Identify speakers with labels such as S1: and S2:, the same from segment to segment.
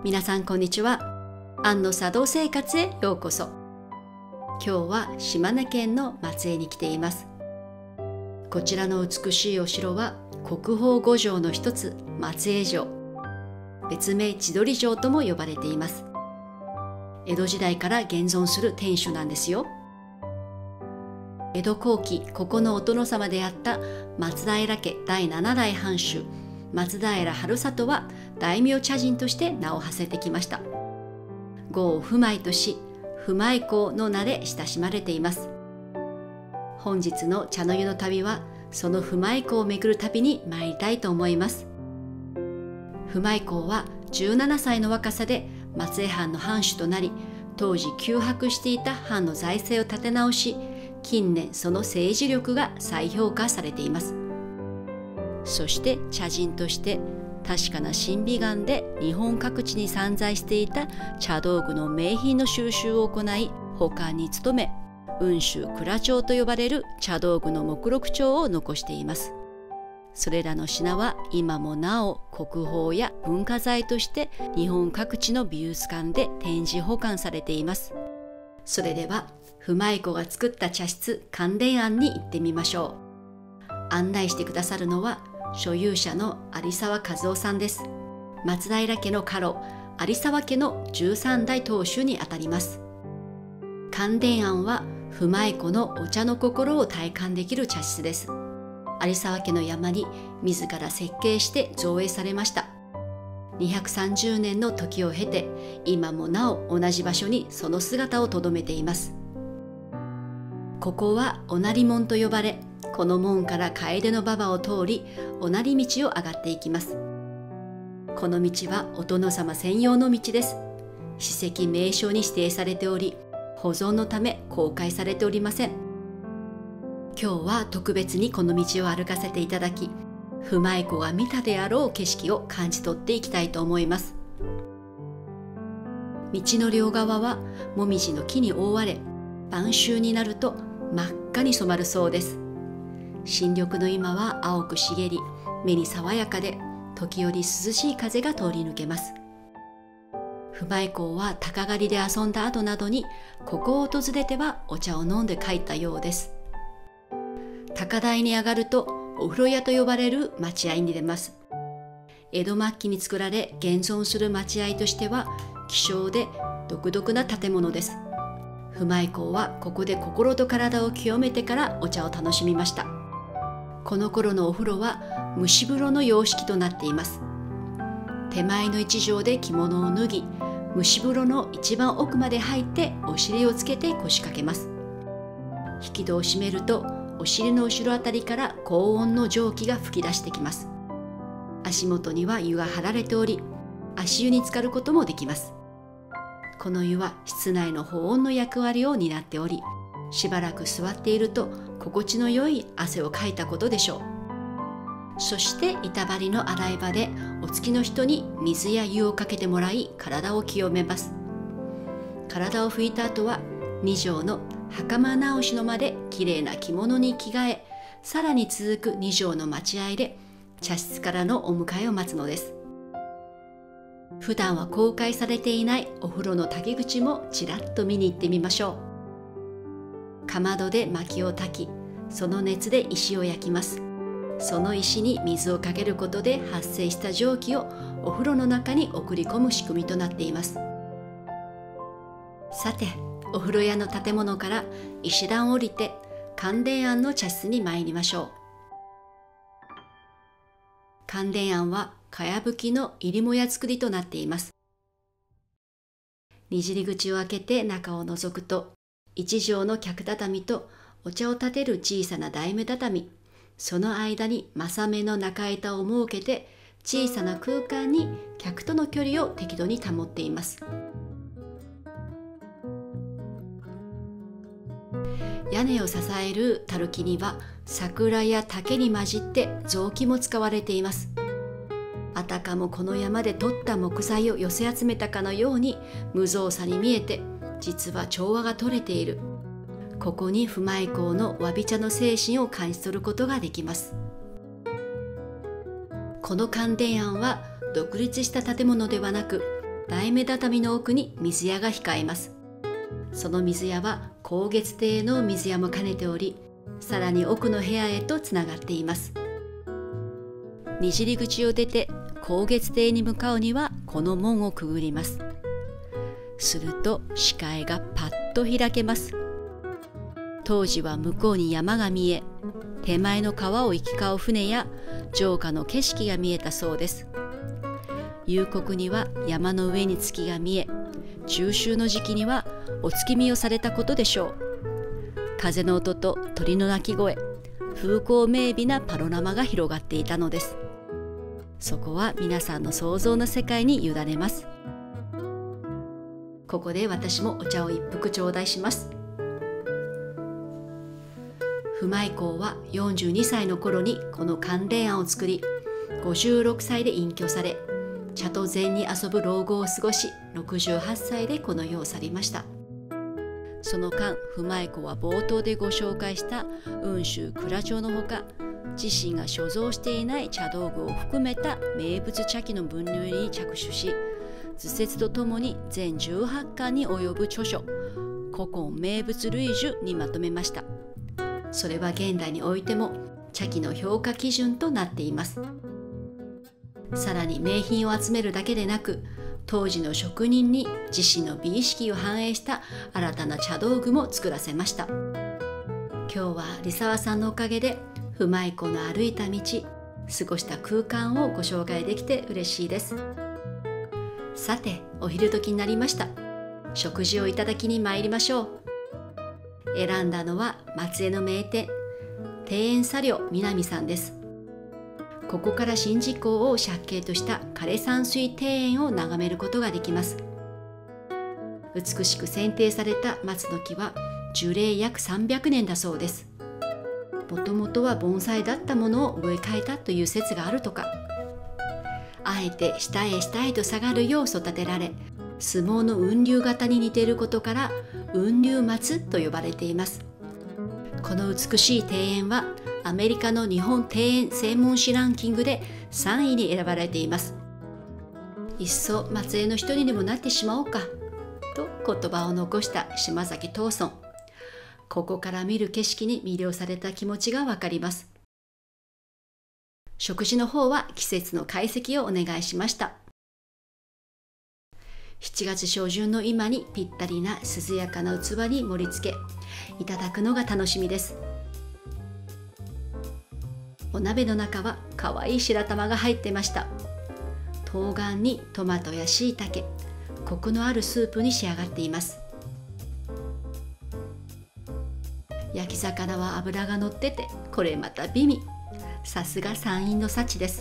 S1: 皆さんこんにちは。アンの茶道生活へようこそ。今日は島根県の松江に来ています。こちらの美しいお城は国宝5城の一つ、松江城。別名千鳥城とも呼ばれています。江戸時代から現存する天守なんですよ。江戸後期、ここのお殿様であった松平家第7代藩主松平春里は大名茶人として名を馳せてきました。郷不昧とし、不昧公の名で親しまれています。本日の茶の湯の旅はその不昧公を巡る旅に参りたいと思います。不昧公は17歳の若さで松江藩の藩主となり、当時窮迫していた藩の財政を立て直し、近年その政治力が再評価されています。そして茶人として確かな審美眼で日本各地に散在していた茶道具の名品の収集を行い、保管に努め、雲州蔵帳と呼ばれる茶道具の目録帳を残しています。それらの品は今もなお国宝や文化財として日本各地の美術館で展示保管されています。それでは不昧子が作った茶室関連庵に行ってみましょう。案内してくださるのは所有者の有沢和夫さんです。松平家の家老、有沢家の13代当主にあたります。関連庵は不昧子のお茶の心を体感できる茶室です。有沢家の山に自ら設計して造営されました。230年の時を経て、今もなお同じ場所にその姿をとどめています。ここはおなり門と呼ばれ、この門から楓の馬場を通り、おなり道を上がっていきます。この道はお殿様専用の道です。史跡名勝に指定されており、保存のため公開されておりません。今日は特別にこの道を歩かせていただき、不昧子が見たであろう景色を感じ取っていきたいと思います。道の両側はもみじの木に覆われ、晩秋になると真っ赤に染まるそうです。新緑の今は青く茂り、目に爽やかで、時折涼しい風が通り抜けます。不昧公は鷹狩りで遊んだ後などに、ここを訪れてはお茶を飲んで帰ったようです。高台に上がると、お風呂屋と呼ばれる待合に出ます。江戸末期に作られ、現存する待合としては、希少で独特な建物です。不昧公はここで心と体を清めてからお茶を楽しみました。この頃のお風呂は蒸し風呂の様式となっています。手前の一畳で着物を脱ぎ、蒸し風呂の一番奥まで入ってお尻をつけて腰掛けます。引き戸を閉めると、お尻の後ろあたりから高温の蒸気が噴き出してきます。足元には湯が張られており、足湯に浸かることもできます。この湯は室内の保温の役割を担っており、しばらく座っていると心地の良い汗をかいたことでしょう。そして板張りの洗い場でお付きの人に水や湯をかけてもらい、体を清めます。体を拭いた後は2畳の袴直しの間できれいな着物に着替え、さらに続く2畳の待合で茶室からのお迎えを待つのです。普段は公開されていないお風呂の滝口もちらっと見に行ってみましょう。かまどで薪を焚き、その熱で石を焼きます。その石に水をかけることで発生した蒸気をお風呂の中に送り込む仕組みとなっています。さて、お風呂屋の建物から石段を降りて関連庵の茶室に参りましょう。関連庵はかやぶきの入りもや作りとなっています。にじり口を開けて中を覗くと、一畳の客畳とお茶を立てる小さな台目畳、その間に柾目の中板を設けて、小さな空間に客との距離を適度に保っています。屋根を支える垂木には桜や竹に混じって雑木も使われています。あたかもこの山で採った木材を寄せ集めたかのように無造作に見えて、実は調和が取れている。ここに不昧公のわび茶の精神を感じ取ることができます。この関連庵は独立した建物ではなく、 大目畳の奥に水屋が控えます。その水屋は光月亭の水屋も兼ねており、さらに奥の部屋へとつながっています。に口を出て光月亭に向かうにはこの門をくぐります。すると視界がパッと開けます。当時は向こうに山が見え、手前の川を行き交う船や城下の景色が見えたそうです。夕刻には山の上に月が見え、中秋の時期にはお月見をされたことでしょう。風の音と鳥の鳴き声、風光明媚なパノラマが広がっていたのです。そこは皆さんの想像の世界に委ねます。ここで私もお茶を一服頂戴します。不昧公は42歳の頃にこの関連案を作り、56歳で隠居され、茶と禅に遊ぶ老後を過ごし、68歳でこの世を去りました。その間、不昧公は冒頭でご紹介した雲州蔵帳のほか、自身が所蔵していない茶道具を含めた名物茶器の分類に着手し、図説とともに全18巻に及ぶ著書「古今名物類樹」にまとめました。それは現代においても茶器の評価基準となっています。さらに名品を集めるだけでなく、当時の職人に自身の美意識を反映した新たな茶道具も作らせました。今日はリサワさんのおかげで不昧湖の歩いた道、過ごした空間をご紹介できて嬉しいです。さて、お昼時になりました。食事をいただきに参りましょう。選んだのは松江の名店、庭園茶寮南さんです。ここから宍道湖を借景とした枯山水庭園を眺めることができます。美しく剪定された松の木は樹齢約300年だそうです。もともとは盆栽だったものを植え替えたという説があるとか。あえて下へ下へと下がるよう育てられ、相撲の雲龍型に似ていることから雲龍松と呼ばれています。この美しい庭園はアメリカの日本庭園専門誌ランキングで3位に選ばれています。いっそ松江の一人にもなってしまおうかと言葉を残した島崎藤村。ここから見る景色に魅了された気持ちがわかります。食事の方は季節の懐石をお願いしました。7月初旬の今にぴったりな涼やかな器に盛り付け、いただくのが楽しみです。お鍋の中はかわいい白玉が入ってました。冬瓜にトマトやしいたけ、コクのあるスープに仕上がっています。焼き魚は脂が乗ってて、これまた美味。さすが山陰の幸です。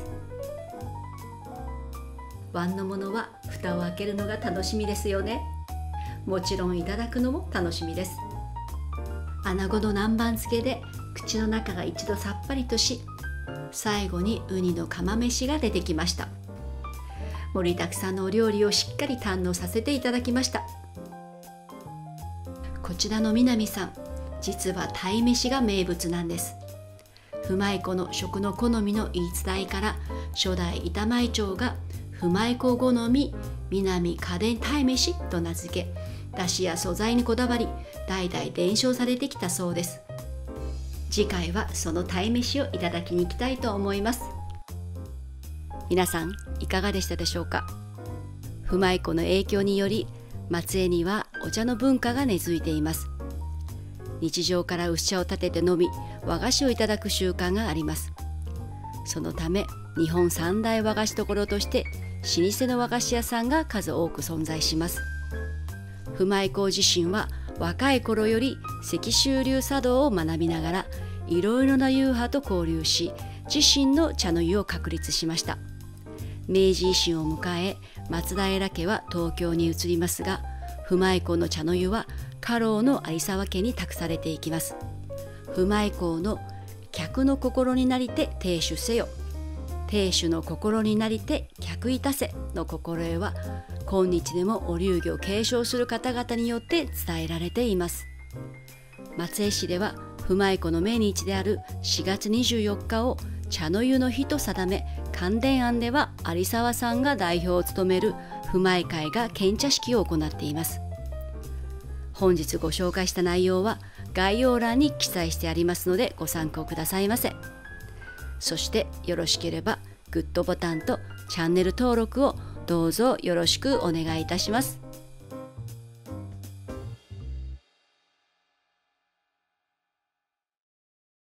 S1: 椀のものは蓋を開けるのが楽しみですよね。もちろんいただくのも楽しみです。穴子の南蛮漬けで口の中が一度さっぱりとし、最後にウニの釜飯が出てきました。盛りだくさんのお料理をしっかり堪能させていただきました。こちらの南さん、実は鯛めしが名物なんです。不昧湖の食の好みの言い伝えから、初代板前長が不昧湖好み南家電鯛めしと名付け、出汁や素材にこだわり代々伝承されてきたそうです。次回はその鯛めしをいただきに行きたいと思います。皆さんいかがでしたでしょうか。不昧湖の影響により松江にはお茶の文化が根付いています。日常から薄茶を立てて飲み、和菓子をいただく習慣があります。そのため日本三大和菓子所として老舗の和菓子屋さんが数多く存在します。不昧公自身は若い頃より石州流茶道を学びながらいろいろな流派と交流し、自身の茶の湯を確立しました。明治維新を迎え、松平家は東京に移りますが、不昧公の茶の湯は家老の有沢家に託されていきます。不昧公の客の心になりて亭主せよ、亭主の心になりて客いたせの心得は今日でもお流儀を継承する方々によって伝えられています。松江市では不昧湖の命日である4月24日を茶の湯の日と定め関電庵では有沢さんが代表を務める府前会が献茶式を行っています。本日ご紹介した内容は概要欄に記載してありますのでご参考くださいませ。そしてよろしければグッドボタンとチャンネル登録をどうぞよろしくお願いいたします。